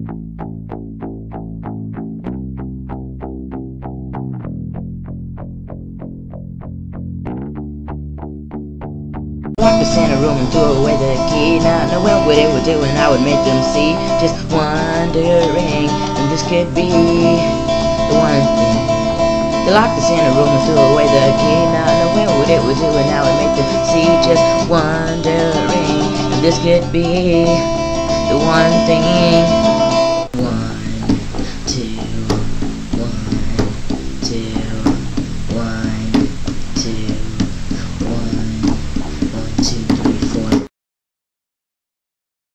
Locked us in a room and threw away the key, not knowing what it would do, and I would make them see. Just wondering, and this could be the one thing. They locked us in a room and threw away the key, not knowing what it would do, and I would make them see. Just wondering, and this could be the one thing.